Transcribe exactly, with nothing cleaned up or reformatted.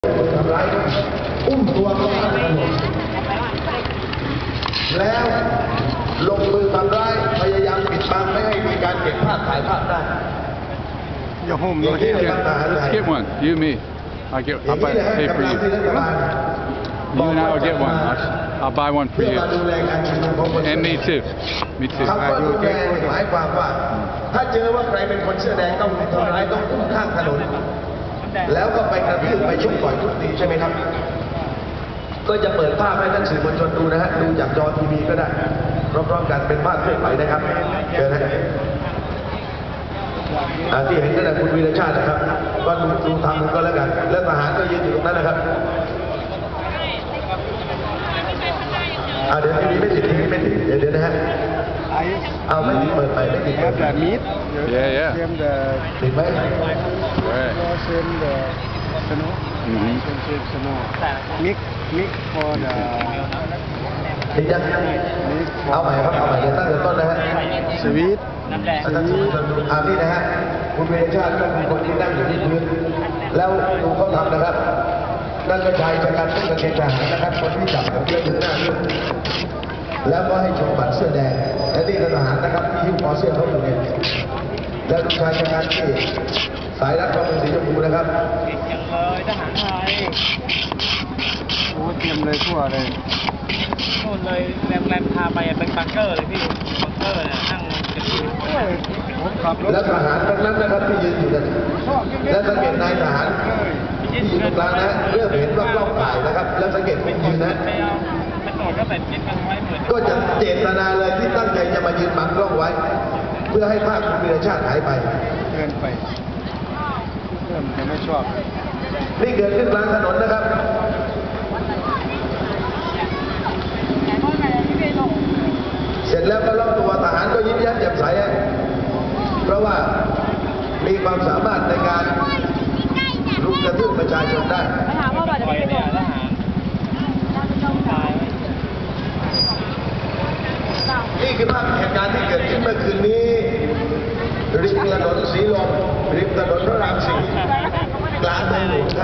ทำร้ายอุ้มตัวเขามาแล้วลงมือทำร้ายพยายามปิดบังไม่ให้มีการเก็บภาพถ่ายภาพได้อย่าห่มเลย Let's get one. You, me. I get. I'll buy. Pay for you. You and I will get one. I'll, I'll buy one for you. And me too. Me too. คำว่าดูแลหมายความว่าถ้าเจอว่าใครเป็นคนเสื้อแดงต้องทำร้ายต้องอุ้มข้างถนนแล้วก็ไปกระทืบไปชกต่อยทุบตีใช่ไหมครับก็จะเปิดภาพให้ท่านสื่อมวลชนดูนะฮะดูจากจอทีวีก็ได้พร้อมๆกันเป็นภาพเคลื่อนไหวนะครับเชิญนะที่เห็นนั่นแหละคุณวีรชาตินะครับก็ดูดูทำก็แล้วกันแล้วทหารก็ยืนอยู่ตรงนั้นนะครับเดี๋ยวทีวีไม่ติดทีวีไม่ติดเดี๋ยวเดี๋ยวนะฮะเอาไม่ติดเปิดไปไม่ติดเปิดแบบมิด Yeah, yeah. ติดไหม Right. Snow. Mm-hmm. Snow. Mix, mix for the. ติดยังเอาใหม่ครับเอาใหม่เดี๋ยวตั้งแต่ต้นนะฮะ Sweet. อาจารย์ดูอาพี่นะฮะคุณเวรชาติก็เป็นคนที่นั่งอยู่ที่พื้นแล้วดูเขาทำนะครับนั่นก็ชายชะกันผู้กระเกณฑ์ทหารนะครับคนที่จับผมเลือกถึงหน้าลูกแล้วก็ให้ชมบัตรเสื้อแดงและนี่ทหารนะครับที่ยิ้มคอเสื้อเขาอยู่เนี่ยแล้วดูชายชะกันที่สายรัดข้อมือสีชมพูนะครับเก่งจังเลยทหารไทยโอ้เตรียมเลยทั่วเลยโน่นเลยแรมแรมพาไปเป็นบังเกอร์เลยพี่บังเกอร์เนี่ยนั่งจะดูผมขับรถแล้วทหารทั้งนั้นนะครับที่ยืนอยู่กันแล้วสังเกตนายทหารที่อยู่ตรงกลางนะเริ่มเห็นว่ากล้องถ่ายนะครับแล้วสังเกตผมยืนนะก็จะเจตนาเลยที่ตั้งใจจะมายืนบังกล้องไว้เพื่อให้ภาพคุณวีรชาติหายไปเกินไปเริ่มจะไม่ชอบนี่เกิดขึ้นกลางถนนนะครับเสร็จแล้วก็ล็อกตัวทหารก็ยิ้มแย้มแจ่มใสเพราะว่ามีความสามารถในการรุกกระทืบประชาชนได้ถามว่าบัตรจะไปเนี่ยทหารนี่คือภาพเหตุการณ์ที่เกิดขึ้นเมื่อคืนนี้ริมถนนสีลมริมถนนพระรามสี่กลางเมือง